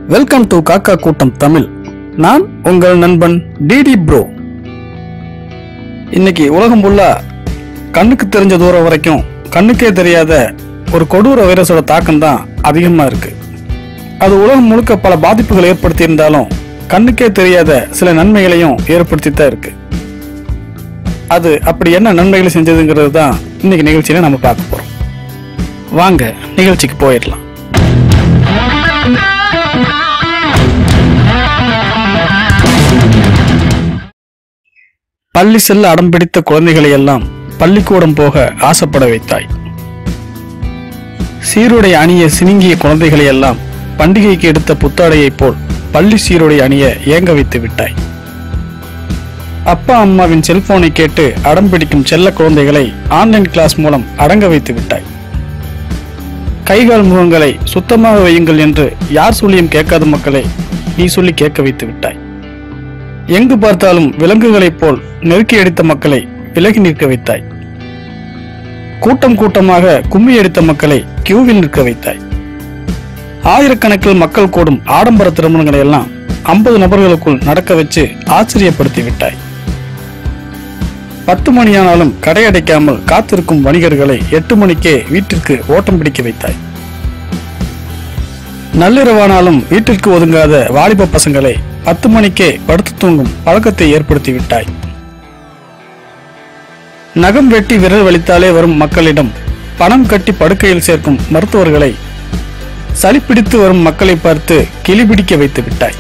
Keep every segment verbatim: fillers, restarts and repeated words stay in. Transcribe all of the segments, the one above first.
Welcome to காக்கா கூட்டம் தமிழ். நான் உங்கள் நண்பன் டிடி ப்ரோ. இன்னைக்கு உலகம் ஃபுல்லா கண்ணுக்கு தெரிஞ்ச தூரம் வரைக்கும் கண்ணுக்கே தெரியாத ஒரு கொடூர வைரஸோட தாக்கம் தான் அதிகமாக இருக்கு. அது உலகம் முழுக்க பல பாதிப்புகளை ஏற்படுத்தி இருந்தாலும் கண்ணுக்கே தெரியாத சில நன்மைகளையும் ஏற்படுத்தி தான் இருக்கு. அது அப்படி என்ன நன்மைகளை செஞ்சதுங்கிறது தான் இன்னைக்கு நிகழ்ச்சியில நம்ம பார்க்க போறோம். வாங்க நிகழ்ச்சிக்கு போயிடலாம். பள்ளி செல்ல அடம்பிடித்த குழந்தைகளை எல்லாம் பள்ளிக்கூடம் போக ஆசைப்பட வைத்தாய். சீருடை அணிய சினுங்கிய குழந்தைகளை எல்லாம் பண்டிகைக்கு எடுத்த புத்தாடையை போல் பள்ளி சீருடை அணிய ஏங்க வைத்து விட்டாய். அப்பா அம்மாவின் செல்போனை கேட்டு அடம்பிடிக்கும் செல்ல குழந்தைகளை ஆன்லைன் கிளாஸ் மூலம் அடங்க வைத்து விட்டாய். கைகால் முகங்களை சுத்தமாக வையுங்கள் என்று யார் சொல்லியும் கேட்காத மக்களை நீ சொல்லி கேட்க வைத்து விட்டாய். எங்கு பார்த்தாலும் விலங்குகளைப் போல் நெருக்கி அடித்த மக்களை விலகி நிற்க வைத்தாய். கூட்டம் கூட்டமாக கும்மி அடித்த மக்களை கியூவில் நிற்க வைத்தாய். ஆயிரக்கணக்கில் மக்கள் கூடும் ஆடம்பர திருமணங்களை எல்லாம் ஐம்பது நபர்களுக்குள் நடக்க வச்சு ஆச்சரியப்படுத்தி விட்டாய். பத்து மணியானாலும் கடை அடைக்காமல் காத்திருக்கும் வணிகர்களை எட்டு மணிக்கே வீட்டிற்கு ஓட்டம் பிடிக்க வைத்தாய். நள்ளிரவானாலும் வீட்டிற்கு ஒதுங்காத வாலிப பசங்களை பத்து மணிக்கே படுத்து தூங்கும் பழக்கத்தை ஏற்படுத்தி விட்டாய். நகம் வெட்டி விரல் வலித்தாலே வரும் மக்களிடம் பணம் கட்டி படுக்கையில் சேர்க்கும் மருத்துவர்களை சளிப்பிடித்து வரும் மக்களை பார்த்து கிளிபிடிக்க வைத்து விட்டாய்.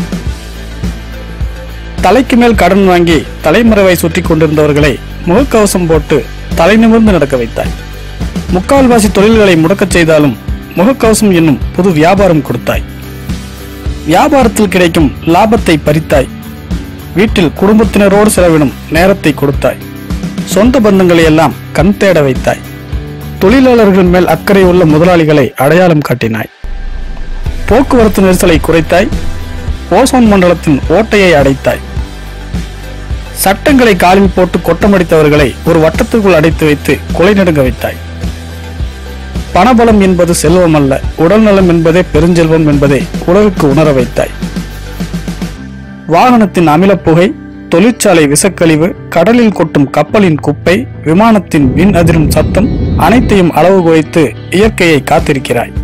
தலைக்கு மேல் கடன் வாங்கி தலைமறைவை சுற்றி கொண்டிருந்தவர்களை முகக்கவசம் போட்டு தலை நிமிர்ந்து நடக்க வைத்தாய். முக்கால்வாசி தொழில்களை முடக்கச் செய்தாலும் முகக்கவசம் என்னும் புது வியாபாரம் கொடுத்தாய். வியாபாரத்தில் கிடைக்கும் லாபத்தை பறித்தாய். வீட்டில் குடும்பத்தினரோடு செலவிடும் நேரத்தை கொடுத்தாய். சொந்த பந்தங்களை எல்லாம் கண் தேட வைத்தாய். தொழிலாளர்கள் மேல் அக்கறை உள்ள முதலாளிகளை அடையாளம் காட்டினாய். போக்குவரத்து நெரிசலை குறைத்தாய். ஓசோன் மண்டலத்தின் ஓட்டையை அடைத்தாய். சட்டங்களை காலில் போட்டு கொட்டமடித்தவர்களை ஒரு வட்டத்துக்குள் அடைத்து வைத்து கொலை நடுங்க வைத்தாய். பணபலம் என்பது செல்வம் அல்ல, உடல் நலம் என்பதே பெருஞ்செல்வம் என்பதை உலகுக்கு உணர வைத்தாய். வாகனத்தின் அமிலப்புகை, தொழிற்சாலை விசக்கழிவு, கடலில் கொட்டும் கப்பலின் குப்பை, விமானத்தின் விண் அதிரும் சத்தம் அனைத்தையும் அளவு குறைத்து இயற்கையை காத்திருக்கிறாய்.